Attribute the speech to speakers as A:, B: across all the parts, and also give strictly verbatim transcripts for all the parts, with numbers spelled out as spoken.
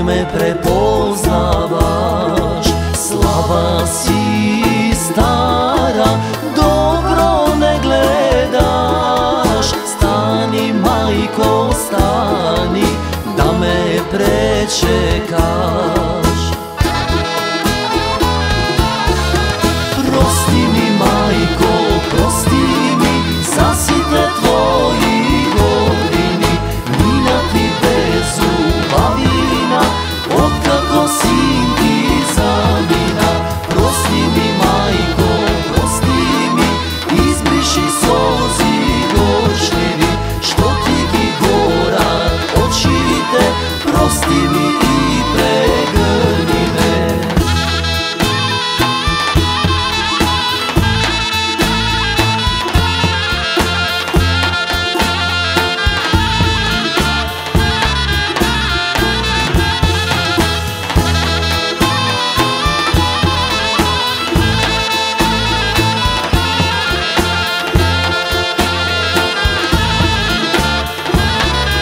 A: me prepoznavaš. Slaba si stara, dobro ne gledaš. Stani majko, stani, da me prečekaš. Prosti mi majko, prosti mi, zasite tvoji godini. Nina ti bez zubavina, otkako sin ti zamina. Prosti mi majko, prosti mi, izbriši sozi gorčnini. Što ti gi gora očite, prosti mi i pregrni me.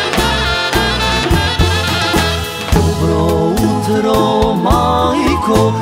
A: Majko,